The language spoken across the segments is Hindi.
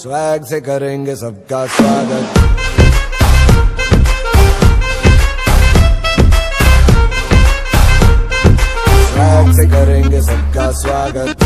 स्वैग से करेंगे सबका स्वागत। स्वैग से करेंगे सबका स्वागत।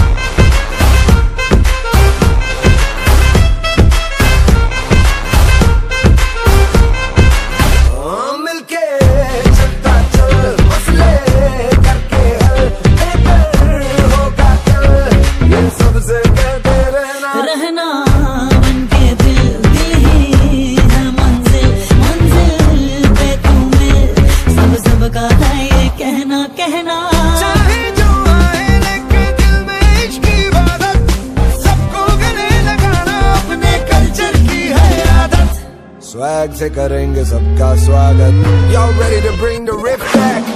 मिलके चलता चल, मसले करके हल, बेहतर होगा कल, ये सबसे कहते रहना बनके दिल ही है मंजिल, मंजिल पे तू मिल, सबका है ये कहना कहना। चाहे जो आए लेके दिल में इश्क की इबादत, सबको गले लगाना अपने कल्चर की है आदत। स्वैग से करेंगे सबका स्वागत। Y'all ready to bring the riff back?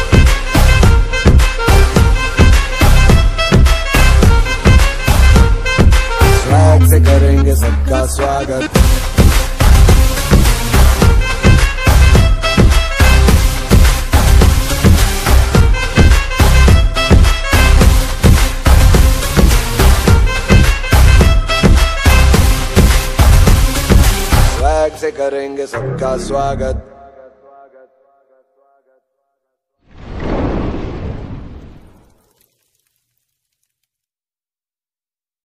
Swag से करेंगे सबका स्वागत। स्वैग से करेंगे सबका स्वागत।